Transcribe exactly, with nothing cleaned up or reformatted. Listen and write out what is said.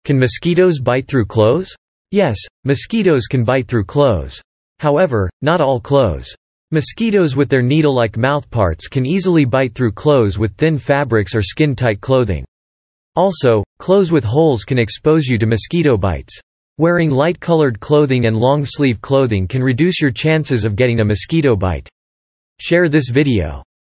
Can mosquitoes bite through clothes? Yes, mosquitoes can bite through clothes. However, not all clothes. Mosquitoes with their needle-like mouthparts can easily bite through clothes with thin fabrics or skin-tight clothing. Also, clothes with holes can expose you to mosquito bites. Wearing light-colored clothing and long-sleeve clothing can reduce your chances of getting a mosquito bite. Share this video.